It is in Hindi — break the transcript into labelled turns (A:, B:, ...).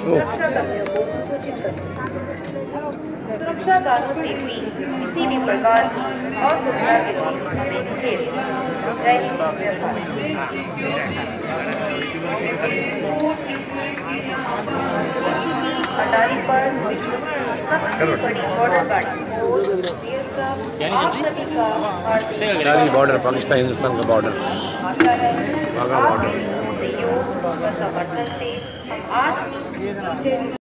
A: सुरक्षा कर्मियों को सूचित करें। सुरक्षा कारणों से भी किसी भी प्रकार की असुविधा के लिए हमें खेल। जय हिंद, जय भारत। अटारी पर सबसे बड़ी बॉर्डर गाड़ी पोस्ट बीएसएफ आप सभी का हार्दिक
B: बॉर्डर पाकिस्तान हिंदुस्तान का बॉर्डर
A: आशा है
B: वाघा बॉर्डर।
A: सहयोग व समर्थन से हम आज की